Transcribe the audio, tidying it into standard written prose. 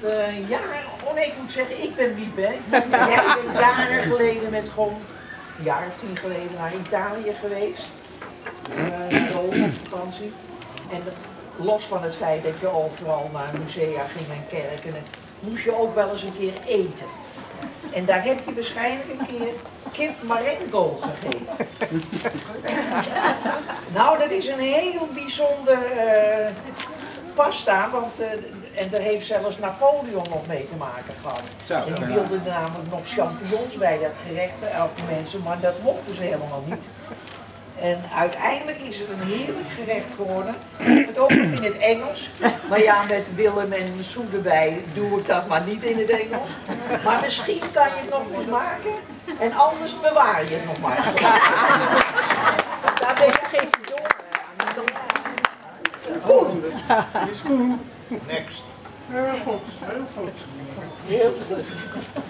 jaren, oh nee, ik moet zeggen, ik ben Wiebe. Ik ben jaren geleden met gewoon, een jaar of 10 geleden, naar Italië geweest. Naar de hoofdvakantie. En los van het feit dat je overal naar musea ging en kerken, moest je ook wel eens een keer eten. En daar heb je waarschijnlijk een keer kip marengo gegeten. Nou, dat is een heel bijzonder pasta, want en daar heeft zelfs Napoleon nog mee te maken gehad. En die wilde namelijk nog champignons bij dat gerecht, elke mensen, maar dat mochten ze helemaal niet. En uiteindelijk is het een heerlijk gerecht geworden. Het ook nog in het Engels. Maar ja, met Willem en Sue erbij doe ik dat maar niet in het Engels. Maar misschien kan je het nog eens maken. En anders bewaar je het nog maar. Daar ben je geen door. Goed. Is goed. Next. Heel goed, heel goed. Heel goed.